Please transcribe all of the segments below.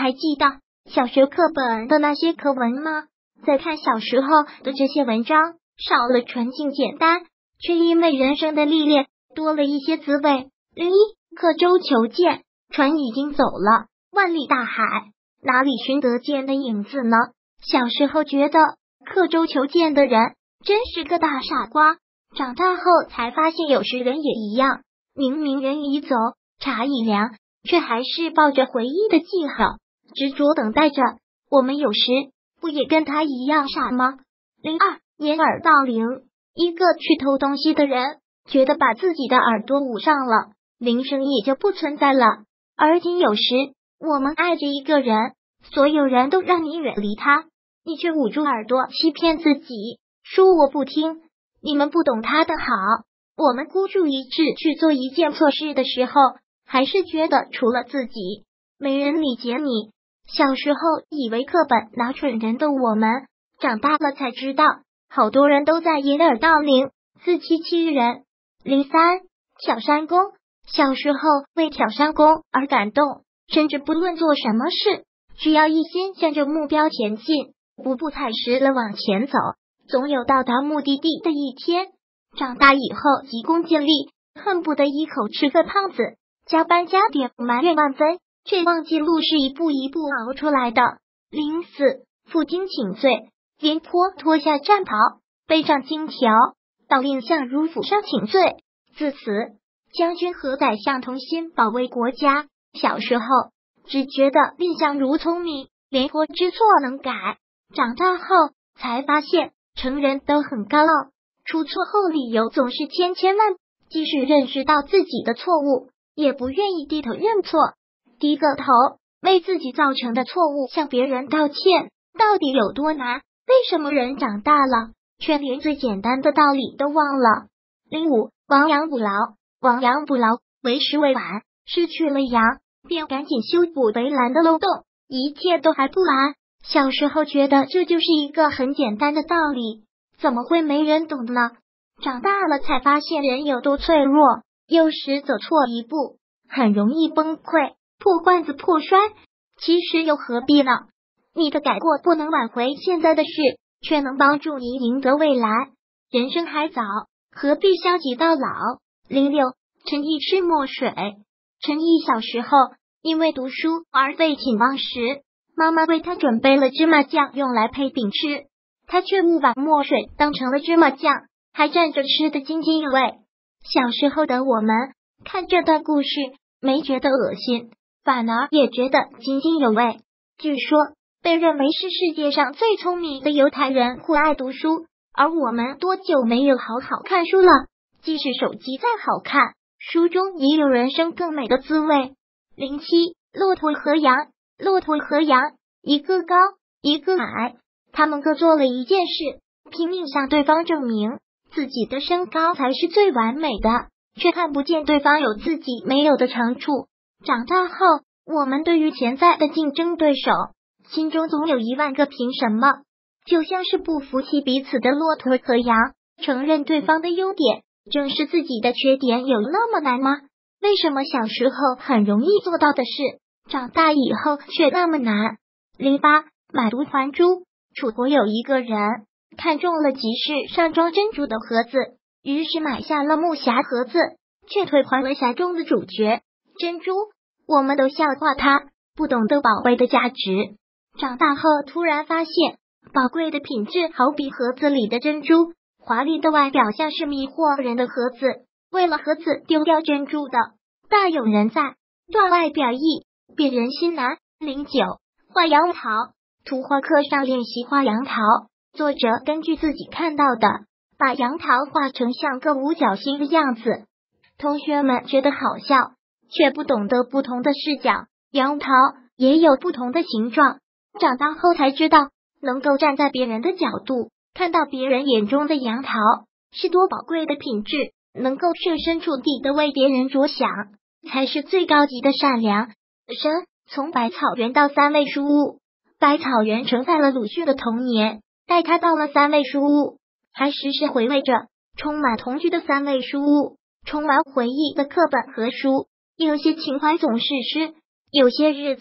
还记得小学课本的那些课文吗？再看小时候的这些文章，少了纯净简单，却因为人生的历练多了一些滋味。刻舟求剑，船已经走了，万里大海，哪里寻得剑的影子呢？小时候觉得刻舟求剑的人真是个大傻瓜，长大后才发现有时人也一样，明明人已走，茶已凉，却还是抱着回忆的记号，执着等待着。我们有时不也跟他一样傻吗？02掩耳盗铃，一个去偷东西的人觉得把自己的耳朵捂上了，铃声也就不存在了。而今有时我们爱着一个人，所有人都让你远离他，你却捂住耳朵欺骗自己，说我不听。你们不懂他的好，我们孤注一掷去做一件错事的时候，还是觉得除了自己没人理解你。小时候以为课本拿蠢人的我们，长大了才知道好多人都在掩耳盗铃，自欺欺人。03挑山工，小时候为挑山工而感动，甚至不论做什么事，只要一心向着目标前进，步步踩实了往前走，总有到达目的地的一天。长大以后急功近利，恨不得一口吃个胖子，加班加点埋怨万分，却忘记路是一步一步熬出来的。04负荆请罪，廉颇脱下战袍，背上金条，到蔺相如府上请罪。自此将军和宰相同心保卫国家。小时候只觉得蔺相如聪明，廉颇知错能改，长大后才发现成人都很高傲，出错后理由总是千万，即使认识到自己的错误，也不愿意低头认错，低个头为自己造成的错误向别人道歉，到底有多难？为什么人长大了却连最简单的道理都忘了？05亡羊补牢，亡羊补牢，为时未晚，失去了羊，便赶紧修补围栏的漏洞，一切都还不晚。小时候觉得这就是一个很简单的道理，怎么会没人懂呢？长大了才发现人有多脆弱，有时走错一步，很容易崩溃，破罐子破摔。其实又何必呢？你的改过不能挽回现在的事，却能帮助你赢得未来。人生还早，何必消极到老？06陈毅吃墨水。陈毅小时候因为读书而废寝忘食，妈妈为他准备了芝麻酱用来配饼吃，他却误把墨水当成了芝麻酱，还蘸着吃得津津有味。小时候的我们看这段故事没觉得恶心，反而也觉得津津有味。据说被认为是世界上最聪明的犹太人或爱读书，而我们多久没有好好看书了？即使手机再好看，书中也有人生更美的滋味。07骆驼和羊，骆驼和羊，一个高一个矮，他们各做了一件事，拼命向对方证明自己的身高才是最完美的，却看不见对方有自己没有的长处。长大后，我们对于潜在的竞争对手，心中总有1万个凭什么，就像是不服气彼此的骆驼和羊，承认对方的优点，正视自己的缺点，有那么难吗？为什么小时候很容易做到的事，长大以后却那么难？08买椟还珠。楚国有一个人看中了集市上装珍珠的盒子，于是买下了木匣盒子，却退还了匣中的主角珍珠。我们都笑话他不懂得宝贝的价值。长大后突然发现，宝贵的品质好比盒子里的珍珠，华丽的外表像是迷惑人的盒子，为了盒子丢掉珍珠的大有人在。段外表意，辨人心难。09画杨桃，图画课上练习画杨桃，作者根据自己看到的，把杨桃画成像个五角星的样子。同学们觉得好笑，却不懂得不同的视角，杨桃也有不同的形状。长大后才知道，能够站在别人的角度，看到别人眼中的杨桃，是多宝贵的品质，能够设身处地的为别人着想，才是最高级的善良。从百草园到三味书屋，百草园承载了鲁迅的童年，带他到了三味书屋，还时时回味着充满童趣的三味书屋，充满回忆的课本和书。有些情怀总是诗，有些日子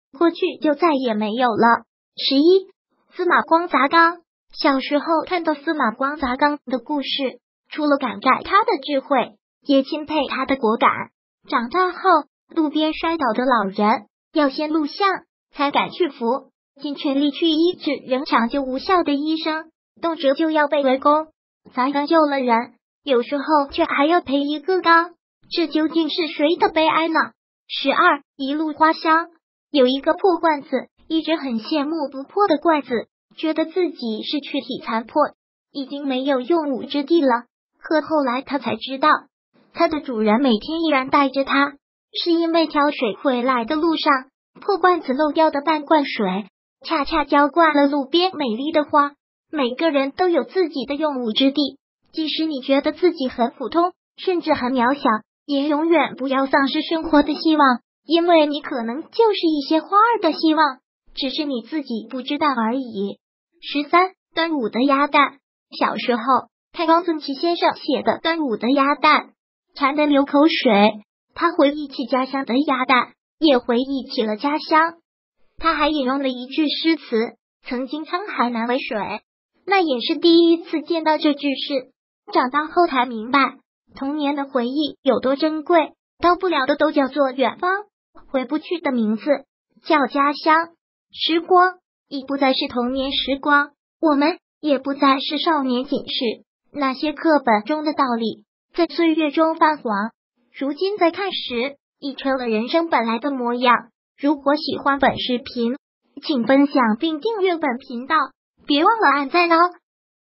过去就再也没有了。11. 司马光砸缸。小时候看到司马光砸缸的故事，除了感慨他的智慧，也钦佩他的果敢。长大后，路边摔倒的老人要先录像，才敢去扶，尽全力去医治仍抢救无效的医生，动辄就要被围攻。砸缸救了人，有时候却还要赔一个缸，这究竟是谁的悲哀呢？12. 一路花香。有一个破罐子，一直很羡慕不破的罐子，觉得自己是躯体残破，已经没有用武之地了。可后来他才知道，他的主人每天依然带着他，是因为挑水回来的路上，破罐子漏掉的半罐水，恰恰浇灌了路边美丽的花。每个人都有自己的用武之地，即使你觉得自己很普通，甚至很渺小，也永远不要丧失生活的希望，因为你可能就是一些花儿的希望，只是你自己不知道而已。13. 端午的鸭蛋。小时候看汪曾祺先生写的《端午的鸭蛋》，馋得流口水。他回忆起家乡的鸭蛋，也回忆起了家乡。他还引用了一句诗词：曾经沧海难为水。那也是第一次见到这句诗，长大后才明白，童年的回忆有多珍贵，到不了的都叫做远方，回不去的名字叫家乡。时光已不再是童年时光，我们也不再是少年锦士，那些课本中的道理在岁月中泛黄，如今再看时已成了人生本来的模样。如果喜欢本视频，请分享并订阅本频道，别忘了按赞哦。